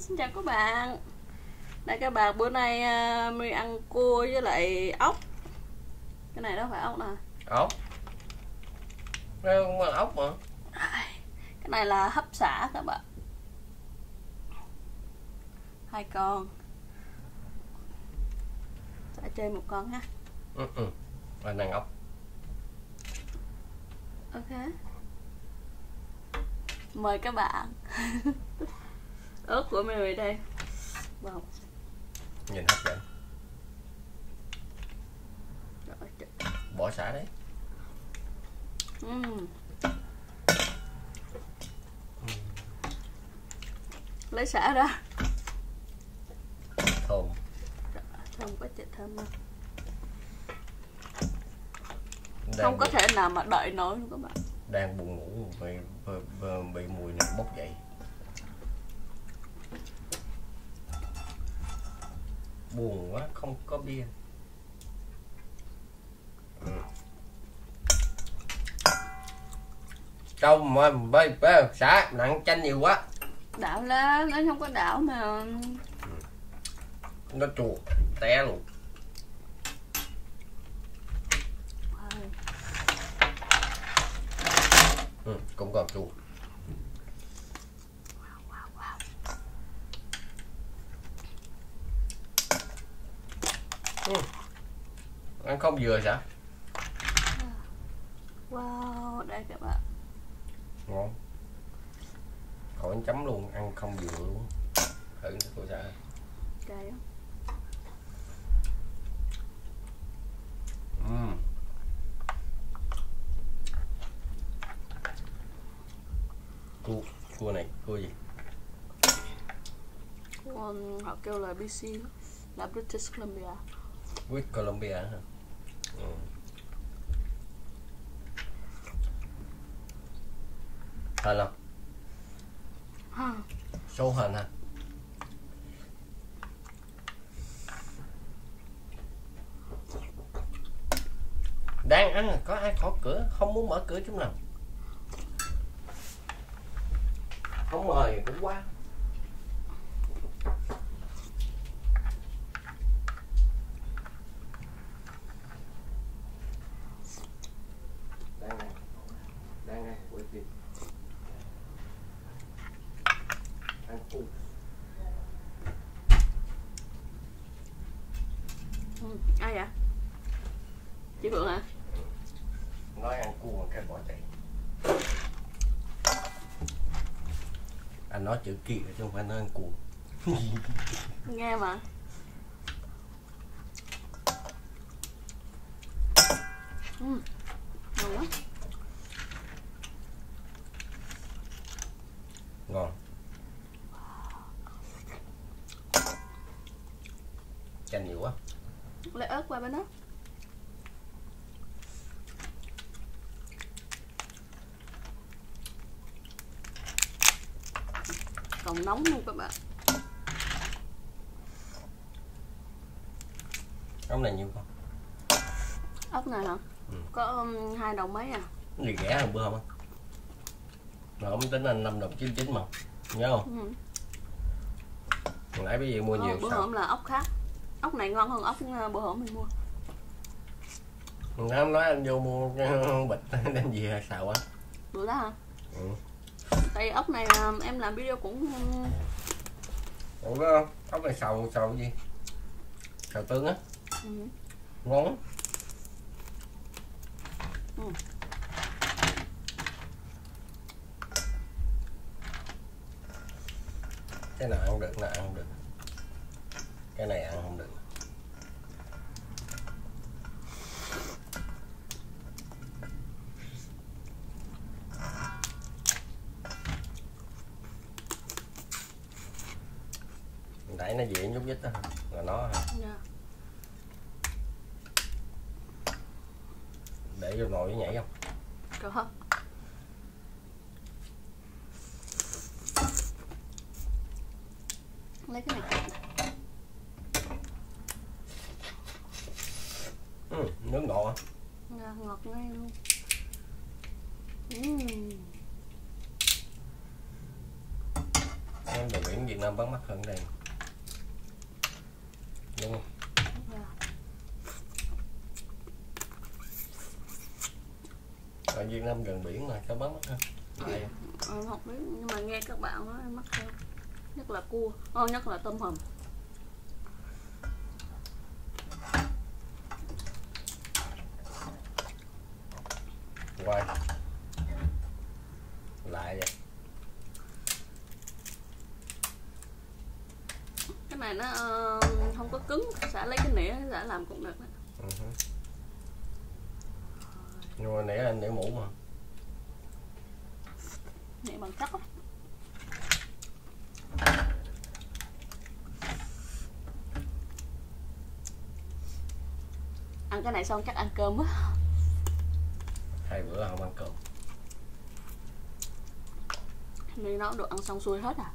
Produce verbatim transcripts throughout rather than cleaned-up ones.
Xin chào các bạn. Đây các bạn, bữa nay uh, My ăn cua với lại ốc. Cái này đó phải ốc nè. Ốc? Đây không phải ốc mà. Cái này là hấp xả các bạn. Hai con. Sẽ chơi một con ha. Ừ ừ. Anh ăn ốc. Ok. Mời các bạn. Ớt của Mary đây. Wow. Nhìn hấp dẫn. Bỏ xả đấy. Uhm. Lấy xả ra. Thơm. Thơm quá trời thơm luôn. Đang Không có bị, thể nào mà đợi nổi luôn các bạn. đang buồn ngủ bị, bị, bị mùi này bốc dậy. Buồn quá, không có bia. Ừ. Trong mà bê bê xả nặng chanh nhiều quá. Đảo lên, nó không có đảo mà. Ừ. Nó chua té luôn. Ừ, cũng còn chua. Wow, wow, wow. Ừ. Ăn không vừa sao? Wow, đây các bạn. Ngon. Khỏi chấm luôn, ăn không vừa luôn. Thử cô sao? Cay không? Uhm. Cua, cua này, cua gì? Cua, họ kêu là bê xê, là British Columbia. With Colombia hả? Ừ. Hình không? Ha. Số hình hả? Đang ăn, có ai khóa cửa, không muốn mở cửa chúng nào. Không mời cũng quá. Đang ăn, đang ăn, quay phim. Ăn cua. Ừ, ai vậy? Chị Phượng hả? Nói ăn cua mà cái bỏ chạy. Anh nói chữ kia chứ không phải nói ăn cua. Nghe mà. Ừ, ngon quá. Ngon. Chanh nhiều quá. Lấy ớt qua bên đó. Còn nóng luôn các bạn. Ốc này nhiêu con? Ốc này hả? Ừ. Có um, hai đồng mấy à? Cái gì rẻ hơn bữa không á? Mà không tính anh năm đồng chín chín mà. Nhớ không? Ừ. Hồi nãy bây giờ mua Ờ, nhiều bữa sao? hổm là ốc khác. Ốc này ngon hơn ốc bữa hổm mình mua. Nó nói anh vô mua bịch đem gì xào á. Bữa đó hả? Ừ. Tại ốc này em làm video cũng. Ủa đó, ốc này xào xào cái gì? Xào tương á. Ừ. Ngon lắm. Ừ. Cái nào ăn được, nào ăn không được. Cái này ăn không được. Nãy nó diện nhúc nhích đó là nó hả? Yeah. Để vô nồi nhảy không? Có. Lấy cái này. Ừ, nước ngọt hả? Yeah, ngọt ngay luôn. Uhm. Ừ. đồ biển Việt Nam bán mắc hơn đây, đúng không? Ở Việt Nam gần biển mà sao bán mắc hơn? Đây. Em không biết nhưng mà nghe các bạn nói mắc hơn, nhất là cua, oh, nhất là tôm hùm. Quay lại vậy. Cái này nó uh, không có cứng, sẽ lấy cái nĩa sẽ làm cũng được đó. Uh-huh. Nhưng mà nĩa anh nĩa mũ mà. Nĩa bằng sắt á. Ăn cái này xong chắc ăn cơm quá. Hai bữa không ăn cơm. Đi nấu đồ ăn xong xuôi hết à.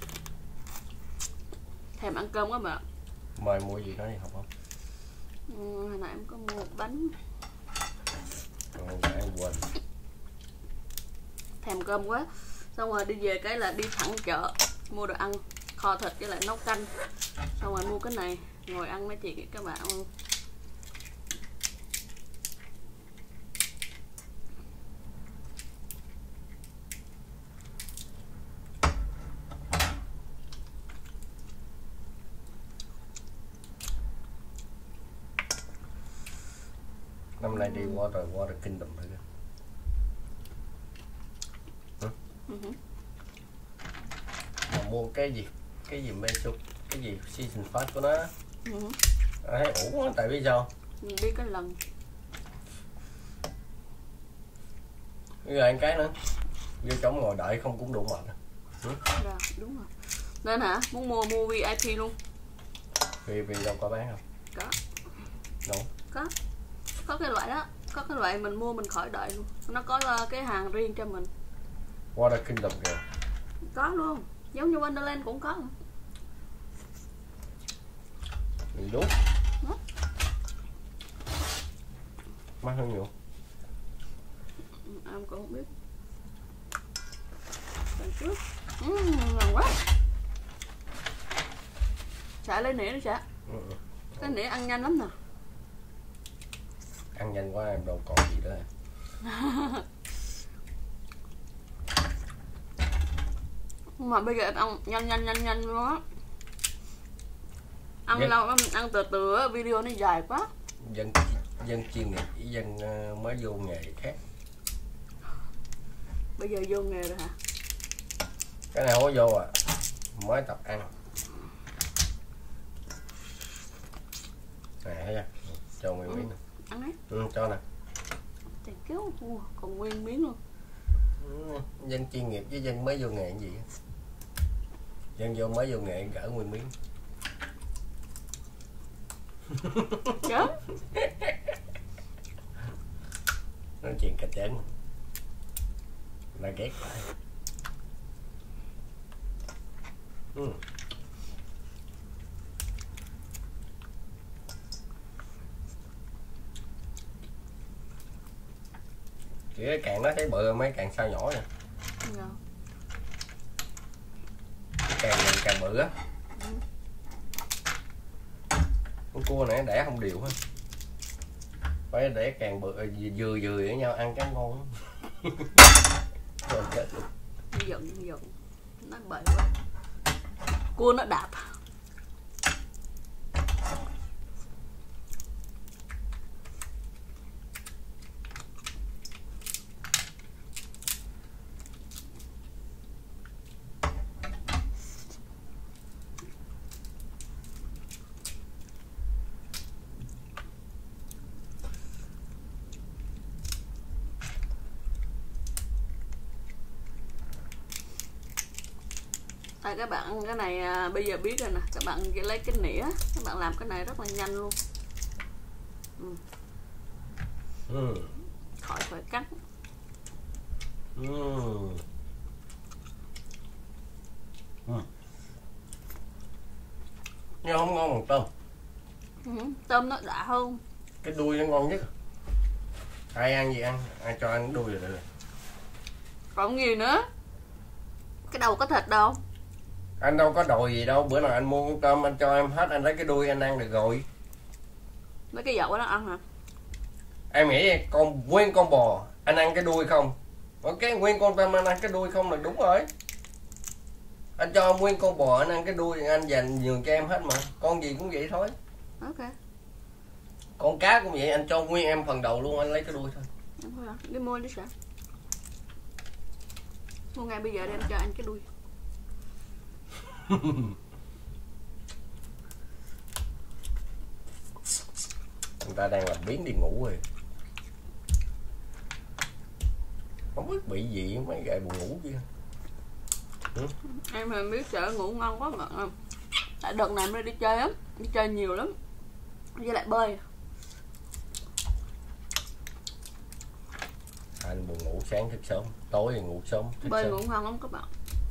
Thèm ăn cơm quá mà. Mời mua gì đó đi học không? Ừ, hồi nãy em có mua một bánh. Còn nãy em quên. Thèm cơm quá. Xong rồi đi về cái là đi thẳng chợ mua đồ ăn, kho thịt với lại nấu canh. Xong rồi mua cái này, ngồi ăn mấy chị các bạn luôn. Năm nay đi qua rồi qua rồi Kingdom thử kìa. Uh-huh. Mà mua cái gì cái gì meso cái gì season pass của nó Uh-huh. thấy ổn quá, tại vì sao Mình đi cái lần bây giờ ăn cái nữa vô trống ngồi đợi không cũng đủ mệt. Rồi, đúng rồi. Nên hả, muốn mua mua vi ai pi luôn. Vì vì đâu có bán không? Có. Đâu? Có. Có cái loại đó, có cái loại mình mua mình khỏi đợi luôn. Nó có cái hàng riêng cho mình. Water Kingdom kìa. Có luôn, giống như Wonderland cũng có. Mình đúng. Đó. Mắc hơn nhiều. Em cũng không biết. Lần trước. Ừ, ngon quá. Chả lấy nĩa nữa chả. Ừ. Cái nĩa ăn nhanh lắm nè. Ăn nhanh quá em đâu còn gì nữa. Mà bây giờ ăn nhanh nhanh nhanh nhanh luôn á. Ăn Dân... lâu lắm, ăn từ từ á, video nó dài quá. Dân dân chuyên nghiệp với dân mới vô nghề khác. Bây giờ vô nghề rồi hả? Cái này không có vô à, mới tập ăn. Này thấy chưa? Cho nguyên miếng nè. Ăn ấy. Ừ, cho nè. Trời kéo còn nguyên miếng luôn. Ừ, dân chuyên nghiệp với dân mới vô nghề cái gì? Dân vô mới vô nghề gỡ nguyên miếng. Chớm. Nói chuyện cà chén là ghét lại. Ừ. Chỉ cái càng nó thấy bự mấy càng sao nhỏ nè. Dạ. Cái càng này càng bự á. Ừ. Con cua này đẻ không đều ha. Phải để càng bự vừa vừa với nhau ăn cái ngon. Rồi chết luôn. Giận giận. Nó bậy quá. Cua nó đạp. Tại các bạn cái này à, bây giờ biết rồi nè, các bạn chỉ lấy cái nĩa, các bạn làm cái này rất là nhanh luôn. Ừ. Ừ. Khỏi phải cắt. Ừ. Ừ. Nhưng không ngon bằng tôm. Ừ. Tôm nó đã hơn. Cái đuôi nó ngon nhất. Ai ăn gì ăn, ai cho ăn đuôi rồi được. Còn gì nữa? Cái đầu có thịt đâu. Anh đâu có đòi gì đâu, bữa nào anh mua con tôm anh cho em hết, anh lấy cái đuôi anh ăn được rồi. Mấy cái dậu đó ăn hả? Em nghĩ con nguyên con bò anh ăn cái đuôi không, ok, nguyên con tôm anh ăn cái đuôi không là đúng rồi. Anh cho nguyên con bò anh ăn cái đuôi, anh dành nhường cho em hết mà. Con gì cũng vậy thôi. Ok. Con cá cũng vậy, anh cho nguyên em phần đầu luôn, anh lấy cái đuôi thôi. Em thôi à? Đi mua đi sao? Mua ngay bây giờ đem cho anh cái đuôi. Người ta đang làm biến đi ngủ rồi. Không biết bị gì mấy gậy buồn ngủ kia. Ừ? Em thì biết sợ ngủ ngon quá mà. Tại đợt này mới đi chơi lắm, đi chơi nhiều lắm, với lại bơi. Anh buồn ngủ, sáng thức sớm, tối thì ngủ sớm. Bơi sớm. ngủ ngon lắm các bạn.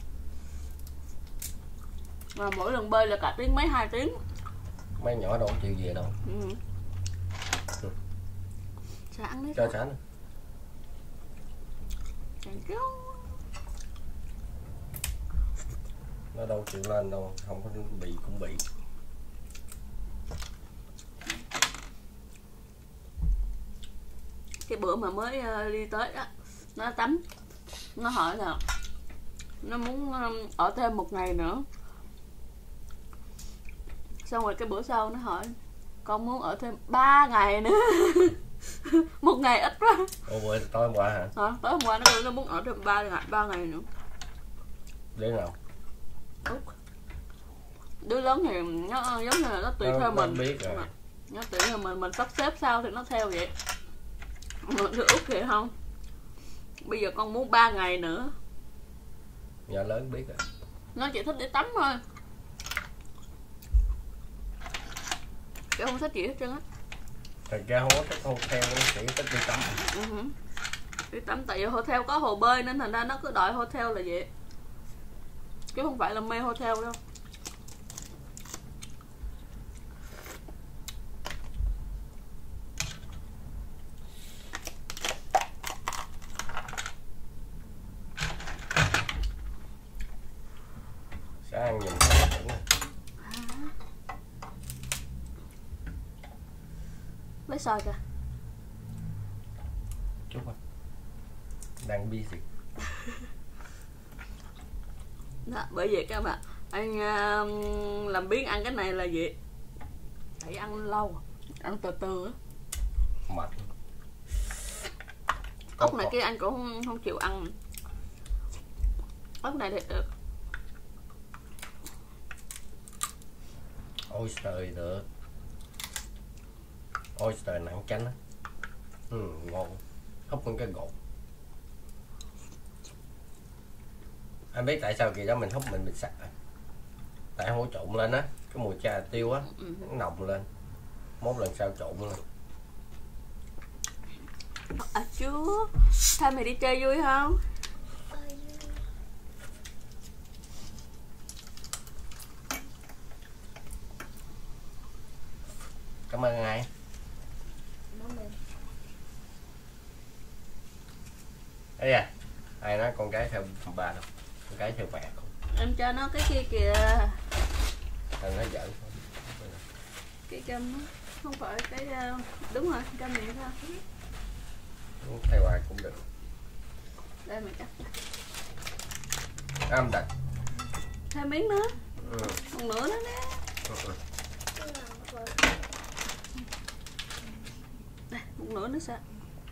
Mà mỗi lần bơi là cả tiếng mấy, hai tiếng. Mấy nhỏ đâu có chịu về đâu. Ừ. Ừ. Sao ăn đấy? Cho sẵn. Nó đâu chịu lên đâu, không có bị cũng bị. Cái bữa mà mới đi tới đó, nó tắm, nó hỏi là nó muốn ở thêm một ngày nữa. Xong rồi cái bữa sau nó hỏi con muốn ở thêm ba ngày nữa. Một ngày ít quá. Ủa bữa tối hôm qua hả? À, tối hôm qua nó kêu nó muốn ở thêm ba ngày, ba ngày nữa. Đứa nào? Úc. Đứa lớn thì nó giống như là nó tùy nó, theo nó mình. Biết rồi. Nó tùy theo mình, mình sắp xếp sao thì nó theo vậy. Đứa Úc thì không. Bây giờ con muốn ba ngày nữa. Nhỏ lớn biết rồi. Nó chỉ thích đi tắm thôi. Chứ không thích gì hết trơn á. Thật ra không có thích hotel, chỉ thích đi tắm. Uh-huh. Đi tắm tại vì hotel có hồ bơi nên thành ra nó cứ đòi hotel là vậy. Chứ không phải là mê hotel đâu. Sẽ ăn nhìn thấy tưởng này. Lấy soi kìa. Chút thôi. Đang busy. Đó, bởi vậy các bạn, anh uh, làm biến ăn cái này là vậy. Phải ăn lâu, ăn từ từ á. Mệt. Ốc này kia anh cũng không, không chịu ăn. Ốc này thì được. Oyster thì được. Oyster nặng chanh á. Ừ, ngon. Húp con cái gột. Anh biết tại sao kỳ đó mình húp mình bị sặc à? Tại hổ trộn lên á, cái mùi chà tiêu á, Ừ. nó nồng lên. Mốt lần sau trộn lên. À chú, thôi mày đi chơi vui không? Cảm ơn ai? Ê à, ai nói con gái theo bà đâu, con gái theo mẹ không? Em cho nó cái kia kìa. Thằng nó giỡn. Cái cơm đó. Không phải cái uh, đúng rồi, cơm miệng thôi. Theo ai cũng được. Đây mày cắt. Âm đặt. Thêm miếng nữa. Ừ. Một nửa nữa nè. Ừ. Đây, một nửa nữa sao?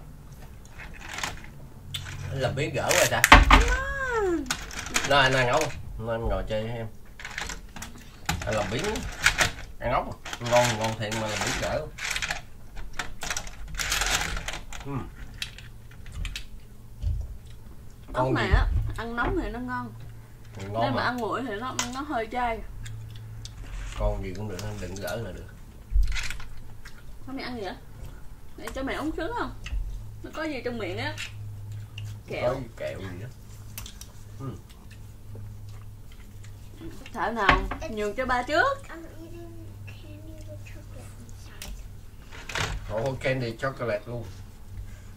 Làm biến gỡ rồi sao? Nó anh ăn ốc, nó anh ngồi chơi với em. Anh làm biến, ăn ốc, ngon ngon thiệt mà làm biến gỡ. Ừ. Ốc này á, ăn nóng thì nó ngon. Ngon Nếu mà mà ăn nguội thì nó nó hơi cay. con gì cũng được, đừng gỡ là được. Không mày ăn gì vậy? Để cho mày uống trứng không? Nó có gì trong miệng á? Kẹo. Có kẹo gì đó. Ừ. Thảo nào nhường cho ba trước. Ồ, candy chocolate luôn.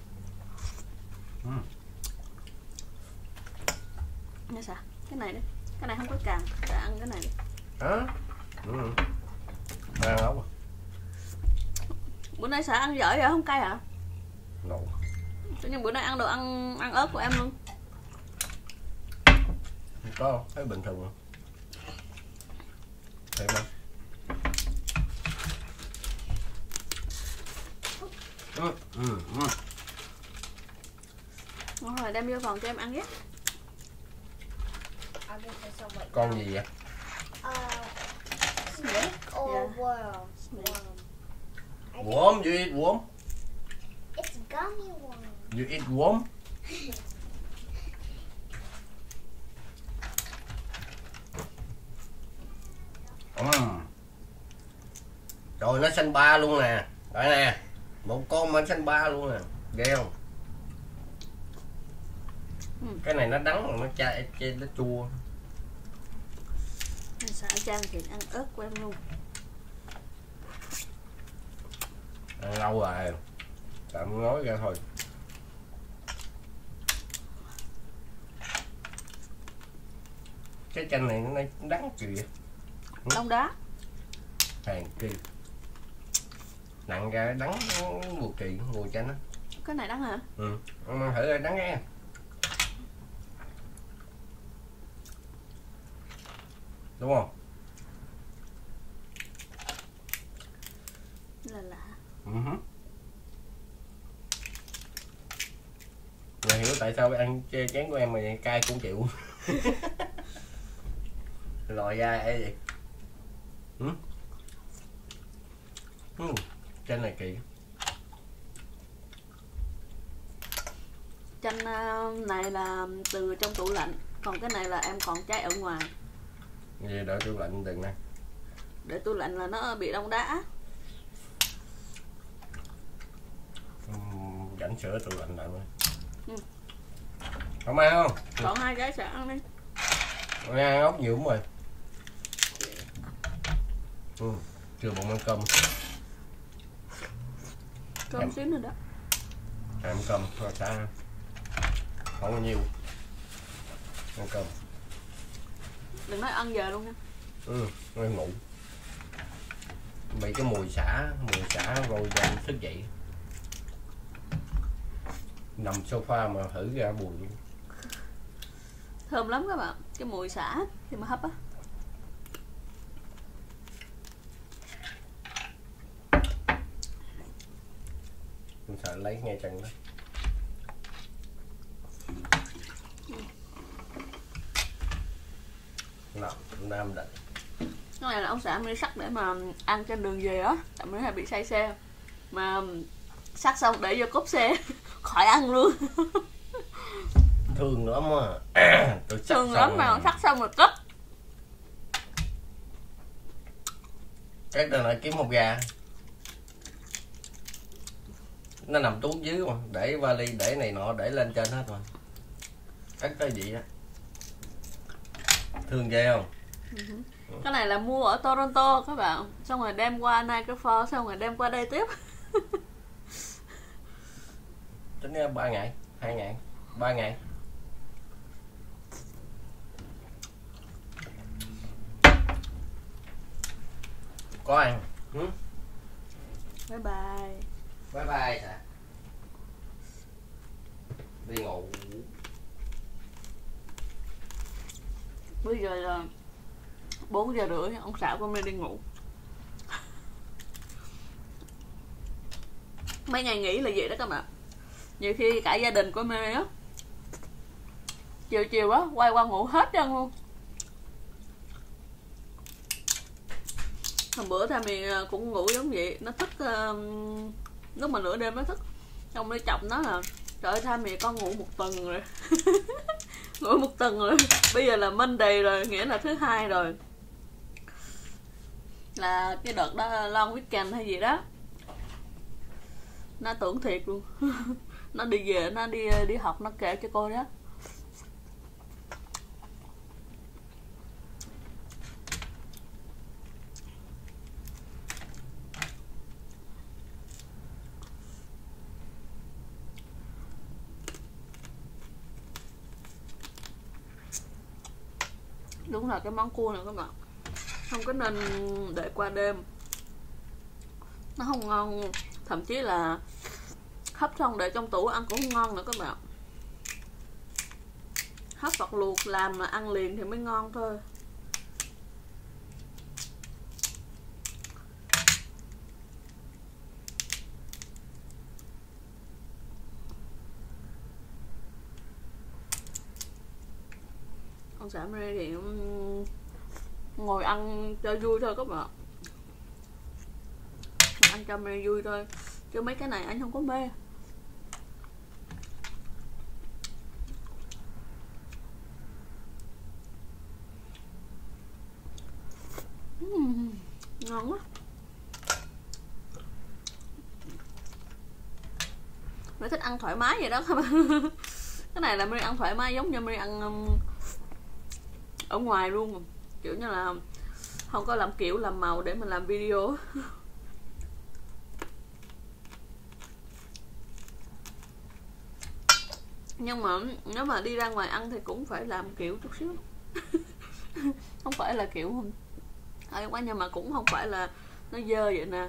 Ừ. Nghe sao? Cái này đi. Cái này không có càng, để ăn cái này đi. Hả? Ừ. Ăn ốc à? Bữa nay sợ ăn dở vậy không cay hả? No. Tự nhiên bữa nay ăn đồ ăn ăn ớt của em luôn. Không có không? Thấy bình thường không? Thấy không? Ừ, ừ, ừ. Rồi đem vô phòng cho em ăn nhé. Con gì vậy? Uh, snake or Yeah. worm? Snake. Worm. I think Worm, you eat worm? it's gummy worm. You eat worm? Mm. Trời, nó xanh ba luôn nè. Đây nè. Một con mà xanh ba luôn nè. Ghê không? Ừ. Cái này nó đắng mà nó chai, chai nó chua. Sợ Trang thì ăn ớt của em luôn. Ăn lâu rồi. Tạm nói ra thôi. Cái chanh này nó đắng kìa. Đông đá. Hàng kỳ. Nặng ra đắng mùi kỳ, mùi chanh á. Cái này đắng hả? Ừ. Thử rồi đắng nghe. Đúng không? Là lạ. Uh-huh. Giờ hiểu tại sao ăn chê chén của em mà cay cũng chịu. Lòi ra ấy vậy. Ừ? Ừ. Chanh này kỳ. Chanh này là từ trong tủ lạnh, còn cái này là em còn trái ở ngoài. Gì đợi tủ lạnh đừng nè. Để tủ lạnh là nó bị đông đá. Uhm, Rảnh sữa tủ lạnh lại thôi. Ừ. Không ăn không? Còn hai trái sẽ ăn đi. Con ăn ốc nhiều lắm rồi. Ừ. Chưa bụng ăn cơm. Cơm Em. xíu nữa đó. Ăn cơm rồi sao? Không có nhiều. Ăn cơm. Đừng nói ăn giờ luôn nha. Ừ, nó ngủ. Bị cái mùi xả, mùi xả rồi dần thức dậy. Nằm sofa mà thử ra buồn luôn. Thơm lắm các bạn, cái mùi xả khi mà hấp á. Mình sợ lấy ngay chân đó. Nào, Nam định. Cái này là ông xã mới sắc để mà ăn trên đường về á, tại mới hay bị say xe. Mà sắc xong để vô cốp xe, khỏi ăn luôn. Thương lắm à. Tôi sắc Thường lắm mà sắc xong rồi cất. Cái đợt này kiếm một gà. Nó nằm tuốt dưới mà, để vali, để này nọ, để lên trên hết rồi. Cắt cái gì á. Thương ghê không? Cái này là mua ở Toronto các bạn. Xong rồi đem qua Niagara Falls, xong rồi đem qua đây tiếp. Tính ra ba ngày, hai ngày, ba ngày. Có ăn. Ừ? Bye bye. Bye bye hả? Đi ngủ. Bây giờ là bốn giờ rưỡi, ông xã của mình đi ngủ. Mấy ngày nghỉ là vậy đó các bạn. Nhiều khi cả gia đình của mê á, chiều chiều á quay qua ngủ hết trơn luôn. Hôm bữa Tammy cũng ngủ giống vậy. Nó thức uh, lúc mà nửa đêm nó thức. Xong nó chọc nó là trời ơi Tammy con ngủ một tuần rồi. Ngủ một tuần rồi. Bây giờ là Monday rồi, nghĩa là thứ hai rồi. Là cái đợt đó long weekend hay gì đó. Nó tưởng thiệt luôn. Nó đi về, nó đi đi học, nó kể cho cô đó. Đúng là cái món cua này các bạn không có nên để qua đêm, nó không ngon, thậm chí là hấp xong để trong tủ ăn cũng không ngon nữa các bạn. Hấp hoặc luộc làm mà ăn liền thì mới ngon thôi. Con xã Mê thì ngồi ăn cho vui thôi các bạn, ăn cho mê vui thôi, chứ mấy cái này anh không có mê. uhm, ngon quá. Mê thích ăn thoải mái vậy đó các bạn. Cái này là Mê ăn thoải mái giống như Mê ăn um, ở ngoài luôn, kiểu như là không có làm kiểu làm màu để mình làm video. Nhưng mà nếu mà đi ra ngoài ăn thì cũng phải làm kiểu chút xíu. Không phải là kiểu ở quán, nhưng mà cũng không phải là nó dơ vậy nè.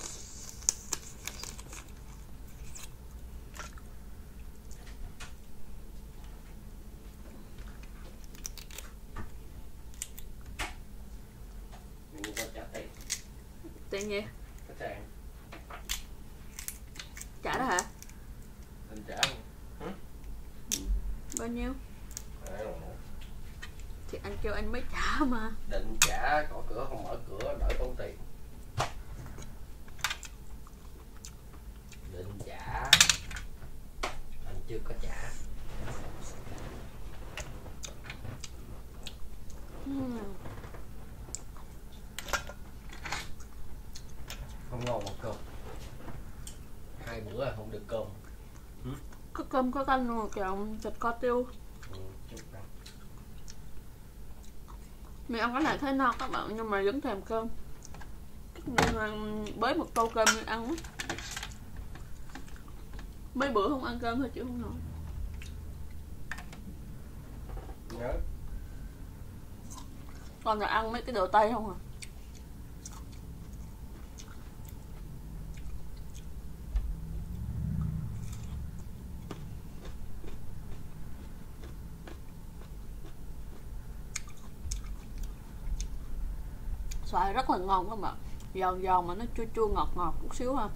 Tiền gì? Trả đó hả? Định trả hử? Bao nhiêu? À, thì anh kêu anh mới trả mà. Định trả, có cửa không mở cửa đỡ tốn tiền. Định trả, anh chưa có trả. uhm. Không ngon một cơm, hai bữa là không được cơm. Ừ? Có cơm có canh rồi kẹo thịt kho tiêu. Ừ, Mình ăn cái này thấy no các bạn, nhưng mà vẫn thèm cơm nên là bới một tô cơm mình ăn. Mấy bữa không ăn cơm thôi chứ không nổi. nhớ Còn là ăn mấy cái đồ Tây không à. Xoài rất là ngon các bạn, giòn giòn mà nó chua chua ngọt ngọt chút xíu ha.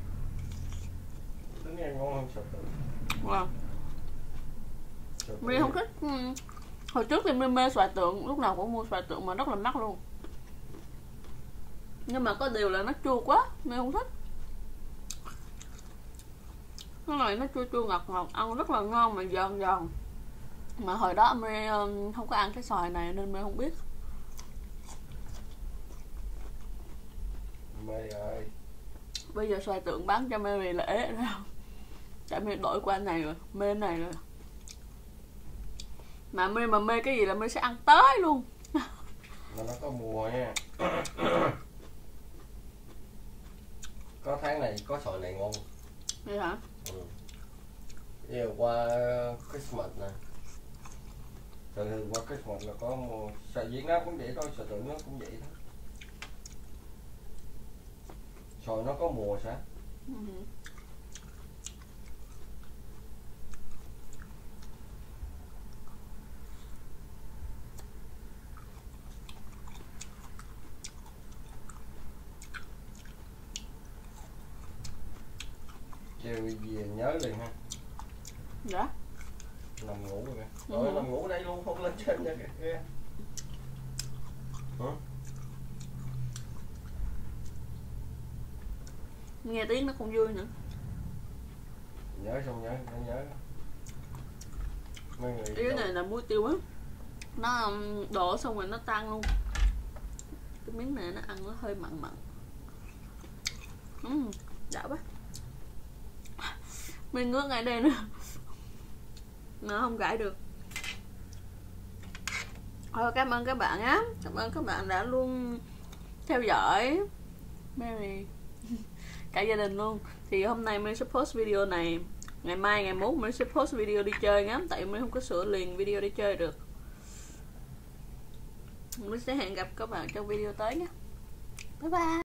tính nghe ngon hơn sợi tượng. Wow. Mình không thích. Hồi trước thì mình mê xoài tượng, lúc nào cũng mua xoài tượng mà rất là mắc luôn. Nhưng mà có điều là nó chua quá, mình không thích. Cái này nó chua chua ngọt ngọt, ăn rất là ngon mà giòn giòn. Mà hồi đó mình không có ăn cái xoài này nên mình không biết. Mê ơi. Bây giờ xoài tượng bán cho Mary là ế ra. Tại Mary đổi qua này rồi, mê này rồi. Mà Mary mà mê cái gì là Mary sẽ ăn tới luôn. Mà nó có mùa nha. Có tháng này có xoài này ngon. Vậy hả? Ừ. Giờ qua Christmas nè. Rồi thì qua Christmas là có mùa. Xoài Việt Nam cũng vậy thôi, xoài tượng nó cũng vậy thôi. Xoài nó có mùa sao? Ừ. Chiều về nhớ liền ha. Dạ. Nằm ngủ rồi kìa. Ừ. Rồi nằm ngủ đây luôn, không lên trên nha kìa. Hả? Nghe tiếng nó không vui nữa. Nhớ xong nhớ, nó nhớ. Mấy người Cái này là muối tiêu á. Nó đổ xong rồi nó tan luôn. Cái miếng này nó ăn nó hơi mặn mặn. Uhm, đã quá. Mình ngước ngay đây nữa. Nó không gãi được. Thôi cảm ơn các bạn á. Cảm ơn các bạn đã luôn theo dõi Mary. Cả gia đình luôn. Thì hôm nay Mary sẽ post video này. Ngày mai, ngày mốt Mary sẽ post video đi chơi ngắm. Tại Mary không có sửa liền video đi chơi được. Mình sẽ hẹn gặp các bạn trong video tới nhé. Bye bye.